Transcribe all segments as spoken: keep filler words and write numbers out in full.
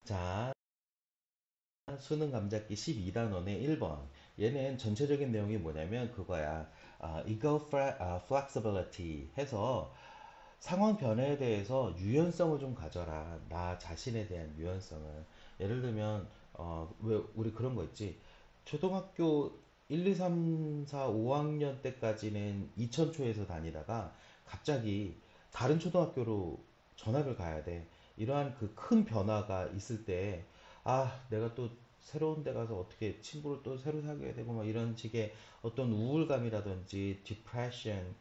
자, 수능 감잡기 십이 단원의 일 번. 얘는 전체적인 내용이 뭐냐면 그거야. 아, ego fle- 아, flexibility 해서 상황 변화에 대해서 유연성을 좀 가져라. 나 자신에 대한 유연성을. 예를 들면, 어, 왜, 우리 그런 거 있지? 초등학교 일, 이, 삼, 사, 오 학년 때까지는 이천초에서 다니다가 갑자기 다른 초등학교로 전학을 가야 돼. 이러한 그 큰 변화가 있을 때, 아, 내가 또 새로운 데 가서 어떻게 친구를 또 새로 사귀어야 되고, 막 이런 식의 어떤 우울감이라든지, depression,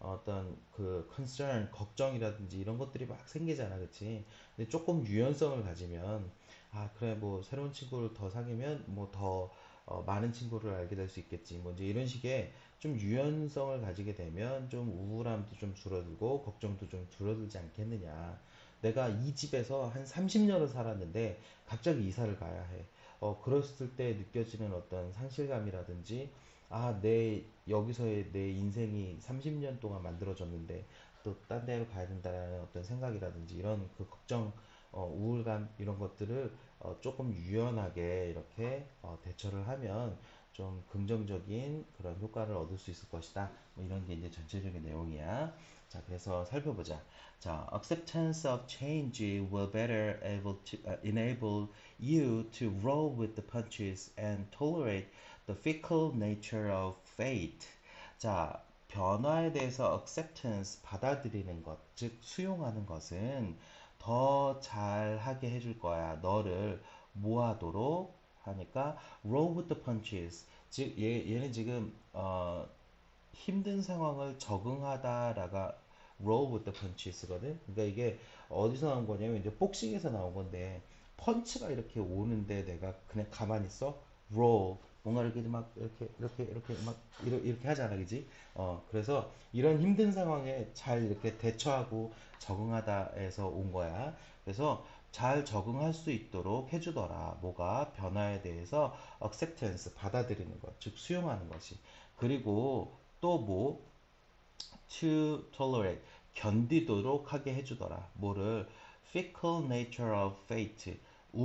어떤 그 concern, 걱정이라든지 이런 것들이 막 생기잖아, 그치? 근데 조금 유연성을 가지면, 아, 그래, 뭐, 새로운 친구를 더 사귀면, 뭐, 더, 어, 많은 친구를 알게 될 수 있겠지. 뭐, 이제 이런 식의 좀 유연성을 가지게 되면 좀 우울함도 좀 줄어들고, 걱정도 좀 줄어들지 않겠느냐. 내가 이 집에서 한 삼십 년을 살았는데, 갑자기 이사를 가야 해. 어, 그랬을 때 느껴지는 어떤 상실감이라든지, 아, 내, 여기서의 내 인생이 삼십 년 동안 만들어졌는데, 또 딴 데로 가야 된다는 어떤 생각이라든지, 이런 그 걱정, 어, 우울감, 이런 것들을 어, 조금 유연하게 이렇게 어, 대처를 하면 좀 긍정적인 그런 효과를 얻을 수 있을 것이다. 뭐 이런 게 이제 전체적인 내용이야. 자, 그래서 살펴보자. 자, acceptance of change will better able to uh, enable you to roll with the punches and tolerate the fickle nature of fate. 자, 변화에 대해서 acceptance 받아들이는 것, 즉 수용하는 것은 더 잘하게 해줄 거야. 너를 모아도록 하니까 roll with the punches. 즉 얘, 얘는 지금 어, 힘든 상황을 적응하다라가 roll with the punches거든. 그러니까 이게 어디서 나온 거냐면 이제 복싱에서 나온 건데 펀치가 이렇게 오는데 내가 그냥 가만히 있어? roll 뭔가 이렇게 막 이렇게 이렇게 이렇게 막 이렇게, 이렇게 하잖아, 그지? 어 그래서 이런 힘든 상황에 잘 이렇게 대처하고 적응하다에서 온 거야. 그래서 잘 적응할 수 있도록 해주더라. 뭐가 변화에 대해서 acceptance 받아들이는 것, 즉 수용하는 것이. 그리고 또 뭐 to tolerate 견디도록 하게 해주더라. 뭐를 fickle nature of fate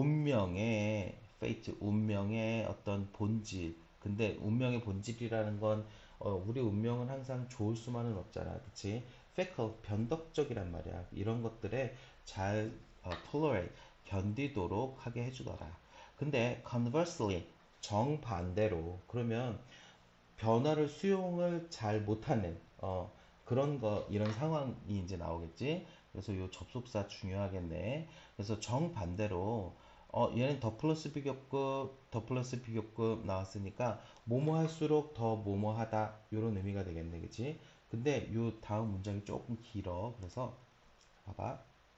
운명의 fate 운명의 어떤 본질. 근데 운명의 본질이라는 건 어, 우리 운명은 항상 좋을 수만은 없잖아, 그치? fickle 변덕적이란 말이야. 이런 것들에 잘 어, tolerate 견디도록 하게 해주더라. 근데 conversely 정반대로 그러면 변화를 수용을 잘 못하는 어, 그런 거 이런 상황이 이제 나오겠지. 그래서 요 접속사 중요하겠네. 그래서 정반대로 어, 얘는 더 플러스 비교급 더 플러스 비교급 나왔으니까 뭐뭐 할수록 더 뭐뭐 하다 요런 의미가 되겠네, 그치? 근데 요 다음 문장이 조금 길어. 그래서 봐봐.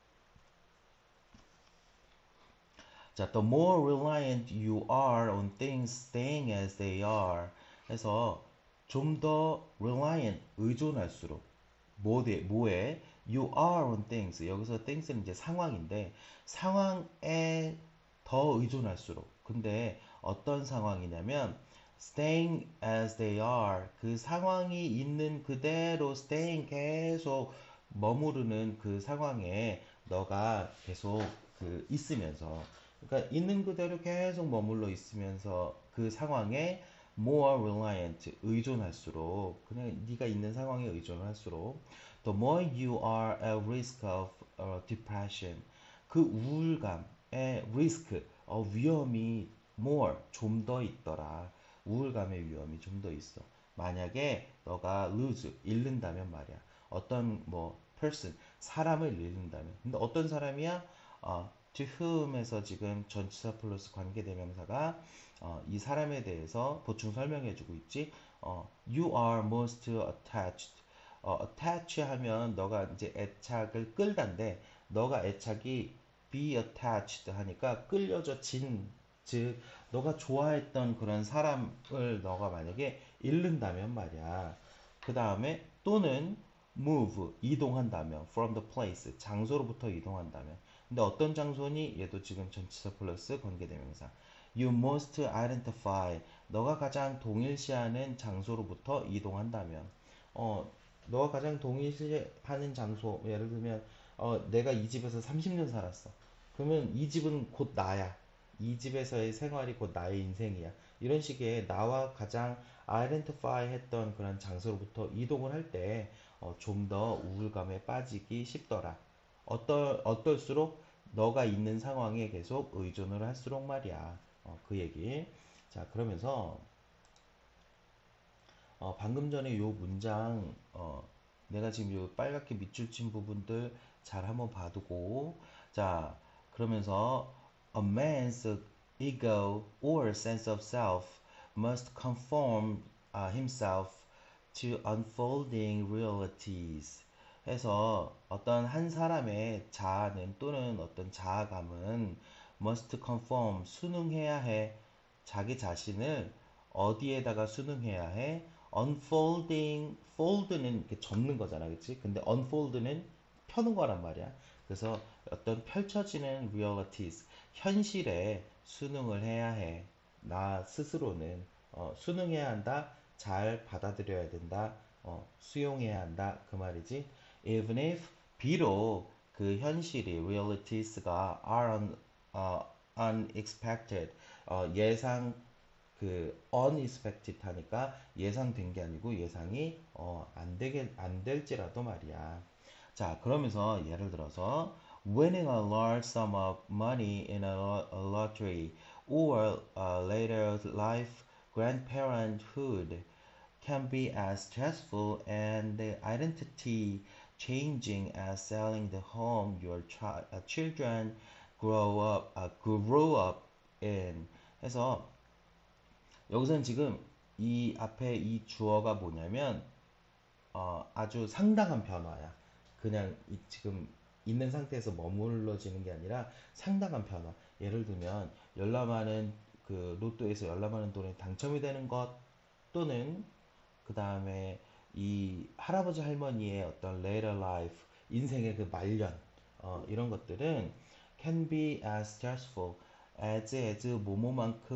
자, the more reliant you are on things staying as they are. 해서 좀 더 reliant, 의존할수록 뭐에, 뭐에 you are on things. 여기서 things는 이제 상황인데 상황에 더 의존할수록. 근데 어떤 상황이냐면 staying as they are. 그 상황이 있는 그대로 staying 계속 머무르는 그 상황에 너가 계속 그 있으면서 그러니까 있는 그대로 계속 머물러 있으면서 그 상황에 more reliant 의존할수록 그냥 네가 있는 상황에 의존할수록 the more you are at risk of uh, depression 그 우울감의 risk 어, 위험이 more 좀 더 있더라. 우울감의 위험이 좀 더 있어. 만약에 너가 lose 잃는다면 말이야. 어떤 뭐 person 사람을 잃는다면. 근데 어떤 사람이야? 어, to whom에서 지금 전치사 플러스 관계대명사가 어, 이 사람에 대해서 보충 설명해주고 있지. 어, you are most attached. 어, attach 하면 너가 이제 애착을 끌다인데 너가 애착이 be attached 하니까 끌려져 진, 즉 너가 좋아했던 그런 사람을 너가 만약에 잃는다면 말이야. 그 다음에 또는 move 이동한다면 from the place 장소로부터 이동한다면 근데 어떤 장소니 얘도 지금 전치사 플러스 관계대명사 you must identify 너가 가장 동일시하는 장소로부터 이동한다면 어 너가 가장 동일시하는 장소 예를 들면 어 내가 이 집에서 삼십 년 살았어 그러면 이 집은 곧 나야. 이 집에서의 생활이 곧 나의 인생이야. 이런 식의 나와 가장 아이덴티파이 했던 그런 장소로부터 이동을 할 때, 어, 좀 더 우울감에 빠지기 쉽더라. 어떨, 어떨수록 너가 있는 상황에 계속 의존을 할수록 말이야. 어, 그 얘기. 자, 그러면서 어, 방금 전에 요 문장, 어, 내가 지금 요 빨갛게 밑줄 친 부분들 잘 한번 봐두고, 자, 그러면서 a man's ego or sense of self must conform uh, himself to unfolding realities. 해서 어떤 한 사람의 자아는 또는 어떤 자아감은 must conform 순응해야 해. 자기 자신을 어디에다가 순응해야 해? unfolding, fold는 이렇게 접는 거잖아, 그치? 근데 unfold는 펴는 거란 말이야. 그래서 어떤 펼쳐지는 realities, 현실에 순응을 해야 해. 나 스스로는 어, 순응해야 한다, 잘 받아들여야 된다, 어, 수용해야 한다, 그 말이지. Even if 비록 그 현실이 realities가 are un, 어, unexpected, 어, 예상 그 unexpected 하니까 예상된 게 아니고 예상이 어, 안 되게 안 될지라도 말이야. 자, 그러면서 예를 들어서 winning a large sum of money in a, lo- a lottery or uh, later life grandparenthood can be as stressful and identity changing as selling the home your chi- uh, children grow up uh, grow up in. 해서 여기서는 지금 이 앞에 이 주어가 뭐냐면 어, 아주 상당한 변화야. 그냥 이 지금 있는 상태에서 머물러지는 게 아니라 상당한 변화. 예를 들면 열람하는 그 로또에서 열람하는 돈이 당첨이 되는 것 또는 그 다음에 이 할아버지 할머니의 어떤 later life 인생의 그 말년 어, 이런 것들은 can be as stressful as as 뭐뭐만큼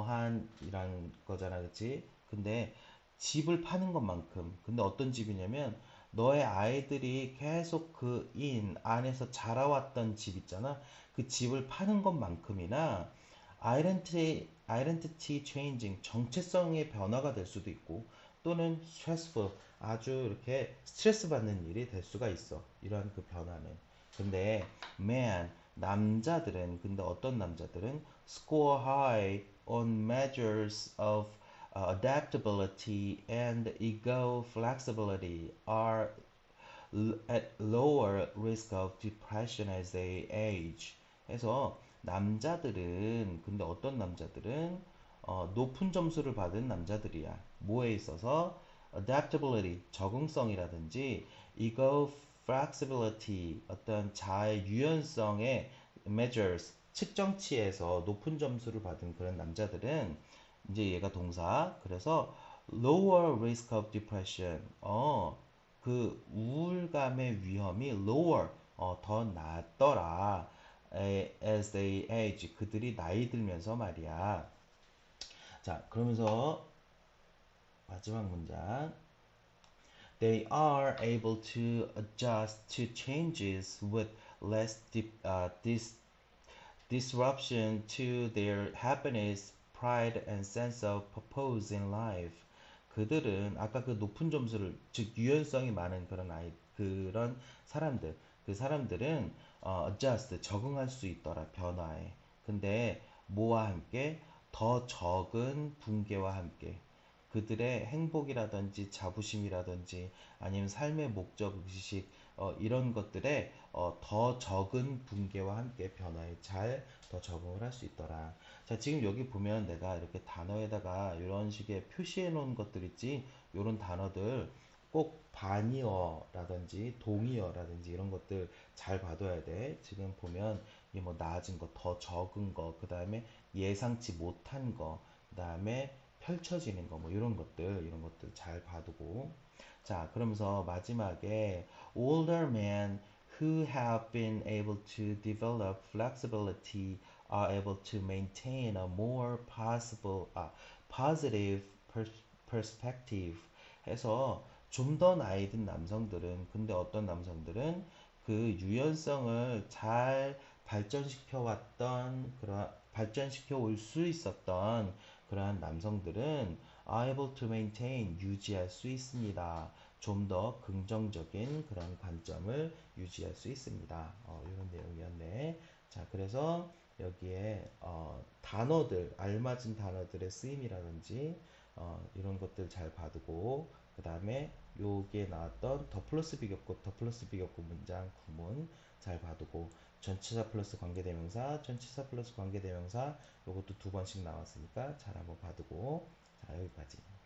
뭐뭐한이란 거잖아, 그치? 근데 집을 파는 것만큼 근데 어떤 집이냐면 너의 아이들이 계속 그 인 안에서 자라왔던 집 있잖아. 그 집을 파는 것만큼이나 아이덴티 아이덴티티 체인징 정체성의 변화가 될 수도 있고 또는 stressful 아주 이렇게 스트레스 받는 일이 될 수가 있어. 이러한 그 변화는. 근데 man 남자들은 근데 어떤 남자들은 score high on measures of uh, adaptability and ego flexibility are l- at lower risk of depression as they age. 해서 남자들은 근데 어떤 남자들은 어, 높은 점수를 받은 남자들이야. 뭐에 있어서 adaptability 적응성이라든지 ego flexibility 어떤 자의 유연성의 measures 측정치에서 높은 점수를 받은 그런 남자들은 이제 얘가 동사 그래서 lower risk of depression 어 그 우울감의 위험이 lower 어, 더 낮더라. 에, as they age 그들이 나이 들면서 말이야. 자, 그러면서 마지막 문장. They are able to adjust to changes with less di- uh, dis- disruption to their happiness, pride, and sense of purpose in life. 그들은 아까 그 높은 점수를 즉 유연성이 많은 그런 아이 그런 사람들 그 사람들은 어, adjust 적응할 수 있더라 변화에. 근데 뭐와 함께 더 적은 붕괴와 함께 그들의 행복이라든지 자부심이라든지 아니면 삶의 목적 의식 어, 이런 것들에 어, 더 적은 붕괴와 함께 변화에 잘 더 적응을 할 수 있더라. 자, 지금 여기 보면 내가 이렇게 단어에다가 이런 식의 표시해 놓은 것들 있지? 이런 단어들 꼭 반의어라든지 동의어라든지 이런 것들 잘 봐둬야 돼. 지금 보면 이게 뭐 나아진 거, 더 적은 거, 그 다음에 예상치 못한 거, 그 다음에 펼쳐지는 거, 뭐 이런 것들, 이런 것들 잘 봐두고. 자, 그러면서 마지막에 older men who have been able to develop flexibility are able to maintain a more possible, 아, positive per, perspective 해서 좀 더 나이 든 남성들은 근데 어떤 남성들은 그 유연성을 잘 발전시켜 왔던 그런 발전시켜 올 수 있었던 그러한 남성들은 are able to maintain 유지할 수 있습니다. 좀 더 긍정적인 그런 관점을 유지할 수 있습니다. 어, 이런 내용이었네. 자, 그래서 여기에 어, 단어들, 알맞은 단어들의 쓰임이라든지 어, 이런 것들 잘 봐두고 그 다음에 요기에 나왔던 더 플러스 비교급, 더 플러스 비교급 문장 구문 잘 봐두고 전치사 플러스 관계대명사, 전치사 플러스 관계대명사 요것도 두 번씩 나왔으니까 잘 한번 봐두고 자 여기까지.